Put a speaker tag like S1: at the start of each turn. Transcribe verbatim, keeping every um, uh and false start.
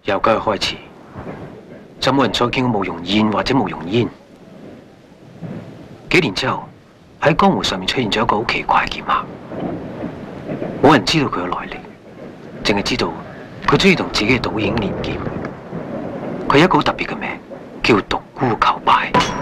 S1: 由今日開始，就冇人再見過慕容燕或者慕容煙。幾年之後，喺江湖上面出現咗一個好奇怪嘅劍客，冇人知道佢嘅來歷，淨係知道佢中意同自己嘅倒影連劍。佢有一個好特別嘅名，叫獨孤求敗。